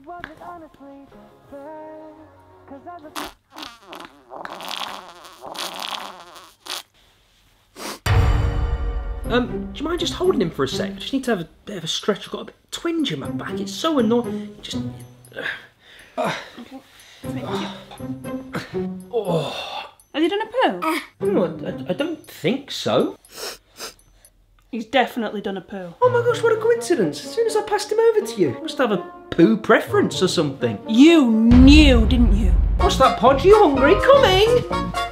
Do you mind just holding him for a sec? I just need to have a bit of a stretch. I've got a bit of twinge in my back. It's so annoying. Just... Okay. Thank you. Oh. Has he done a poo? I don't think so. He's definitely done a poo. Oh my gosh, what a coincidence. As soon as I passed him over to you. You must have a poo preference or something. You knew, didn't you? What's that, Podge? You hungry? Coming!